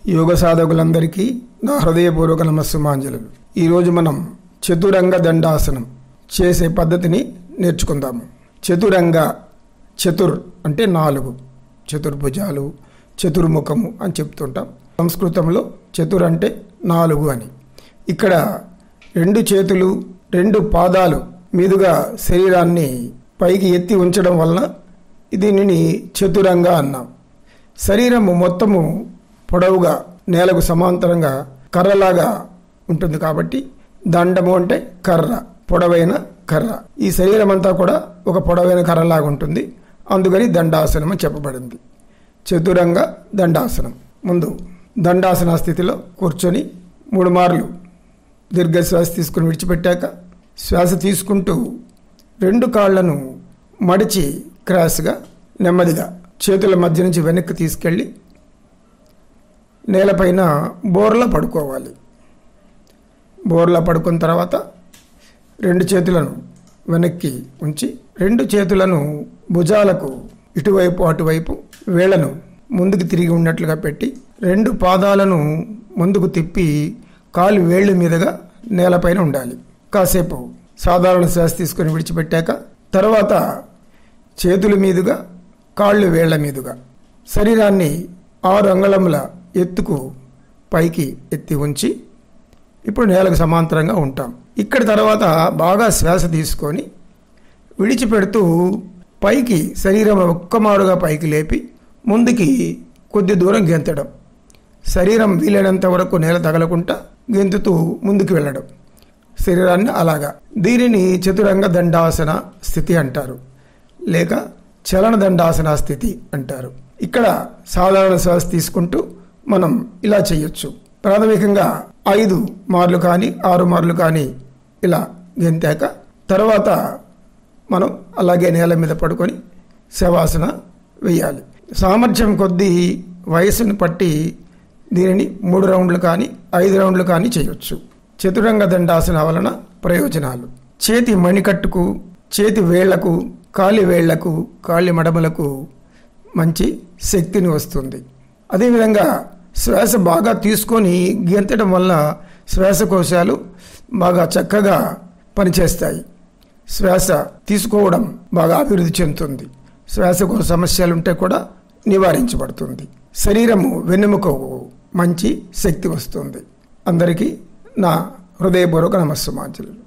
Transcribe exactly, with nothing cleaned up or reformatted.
యోగ సాధకులందరికీ నా హృదయపూర్వక నమస్సుమాంజలు. ఈరోజు మనం చతురంగ దండాసనం చేసే పద్ధతిని నేర్చుకుందాము. చతురంగ, చతుర్ అంటే నాలుగు, చతుర్భుజాలు, చతుర్ముఖము అని చెప్తుంటాం. సంస్కృతంలో చతుర్ అంటే నాలుగు అని. ఇక్కడ రెండు చేతులు, రెండు పాదాలు మీదుగా శరీరాన్ని పైకి ఎత్తి ఉంచడం వలన దీనిని చతురంగ అన్నాం. శరీరము మొత్తము పొడవుగా నేలకు సమాంతరంగా కర్రలాగా ఉంటుంది కాబట్టి దండము అంటే కర్ర, పొడవైన కర్ర. ఈ శరీరం అంతా కూడా ఒక పొడవైన కర్రలాగా ఉంటుంది, అందుకని దండాసనం అని చెప్పబడింది. చతురంగ దండాసనం. ముందు దండాసన స్థితిలో కూర్చొని మూడు మార్లు దీర్ఘశ్వాస తీసుకుని విడిచిపెట్టాక శ్వాస తీసుకుంటూ రెండు కాళ్లను మడిచి క్రాస్గా నెమ్మదిగా చేతుల మధ్య నుంచి వెనక్కి తీసుకెళ్ళి నేలపైన బోర్లా పడుకోవాలి. బోర్లా పడుకున్న తర్వాత రెండు చేతులను వెనక్కి ఉంచి రెండు చేతులను భుజాలకు ఇటువైపు అటువైపు వేళ్లను ముందుకు తిరిగి ఉన్నట్లుగా పెట్టి రెండు పాదాలను ముందుకు తిప్పి కాలు వేళ్ళ మీదుగా నేలపైన ఉండాలి. కాసేపు సాధారణ శ్వాస తీసుకొని విడిచిపెట్టాక తర్వాత చేతుల మీదుగా కాళ్ళు వేళ్ల మీదుగా శరీరాన్ని ఆరు అంగుళముల ఎత్తుకు పైకి ఎత్తి ఉంచి ఇప్పుడు నేలకు సమాంతరంగా ఉంటాం. ఇక్కడ తర్వాత బాగా శ్వాస తీసుకొని విడిచిపెడుతూ పైకి శరీరం ఒక్కమారుగా పైకి లేపి ముందుకి కొద్ది దూరం గెంతడం. శరీరం వీలైనంత వరకు నేల తగలకుండా గెంతుతూ ముందుకు వెళ్ళడం శరీరాన్ని అలాగా. దీనిని చతురంగ దండాసన స్థితి అంటారు, లేక చలన దండాసన స్థితి అంటారు. ఇక్కడ సాధారణ శ్వాస తీసుకుంటూ మనం ఇలా చేయొచ్చు. ప్రాథమికంగా ఐదు మార్లు కానీ ఆరు మార్లు కానీ ఇలా గెంతాక తర్వాత మనం అలాగే నేల మీద పడుకొని శవాసన వేయాలి. సామర్థ్యం కొద్దీ వయసును పట్టి దీనిని మూడు రౌండ్లు కానీ ఐదు రౌండ్లు కానీ చేయొచ్చు. చతురంగ దండాసన వలన ప్రయోజనాలు: చేతి మణికట్టుకు, చేతి వేళ్లకు, కాలి వేళ్లకు, కాళ్ళి మడమలకు మంచి శక్తిని వస్తుంది. అదేవిధంగా శ్వాస బాగా తీసుకొని గెంతడం వల్ల శ్వాసకోశాలు బాగా చక్కగా పనిచేస్తాయి. శ్వాస తీసుకోవడం బాగా అభివృద్ధి చెందుతుంది. శ్వాసకోశ సమస్యలు ఉంటే కూడా నివారించబడుతుంది. శరీరము వెన్నెముకకు మంచి శక్తి వస్తుంది. అందరికీ నా హృదయపూర్వక నమస్సుమాంజలు.